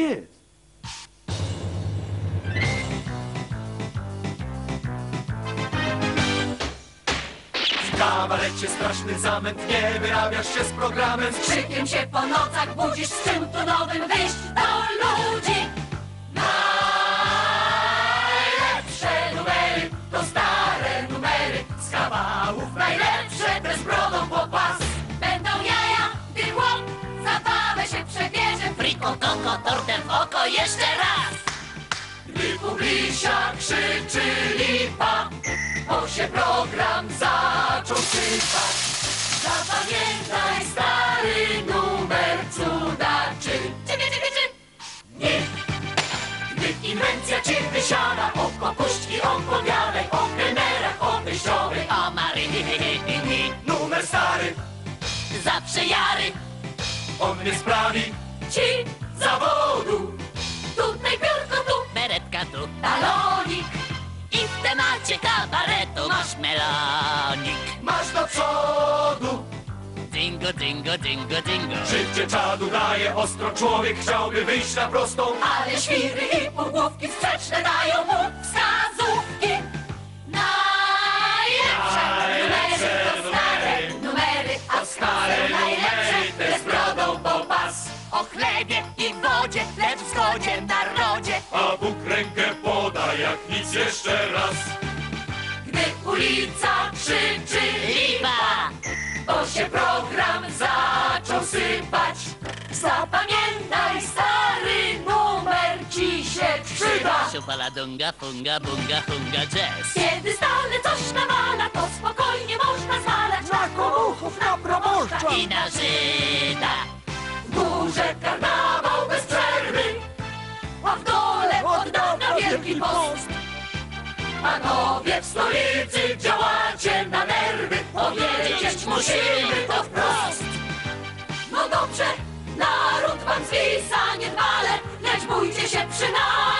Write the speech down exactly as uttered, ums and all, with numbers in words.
jest. W kabarecie straszny zamęt, nie wyrabiasz się z programem. Z krzykiem się po nocach budzisz, z czym tu nowym wyjść do ludzi. Najlepsze numery to stare numery, z kawałów najlepsze te z brodą po pas. Będą jaja, gdy chłop zabawę się przebierze. Friko, koko, tortem w oko jeszcze raz. Gdy publisia krzyczy lipa, bo się program zaczął sypać. Zapamiętaj stary numer cuda czy... Czy, czy, czy, czy? Nie. Gdy inwencja ci wysiada, oko puść i opowiadaj o kelnerach, o teściowej. O Maryi, Numer stary, zawsze jary. on nie sprawi Ci zawodu. tutaj biurko, tu beretka, tu talonik. I w temacie kabaretu masz melonik. Masz do przodu, Dingo, dingo, dingo, dingo. życie czadu daje ostro, człowiek chciałby wyjść na prostą. Ale świry i półgłówki sprzeczne dają mu wskazówki. Najlepsze numery to stare numery, a stare najlepsze te z brodą po pas. O chlebie i wodzie, lecz w zgodzie narodzie. A Bóg rękę poda jak nic jeszcze raz. Gdy ulica krzyczy lipa, bo się program zaczął sypać. Zapamiętaj, stary numer ci się przyda. Szupala dunga, funga, bunga, hunga, jazz. Kiedy stale coś nawala, to spokojnie można zwalać na komuchów, na proboszcza I na Żyda. w górze karnawał bez przerwy, a w dole od dawna wielki post. Panowie w stolicy działacie na nerwy, powiedzieć musimy to wprost. No dobrze, naród wam zwisa niedbale, lecz bójcie się przynajmniej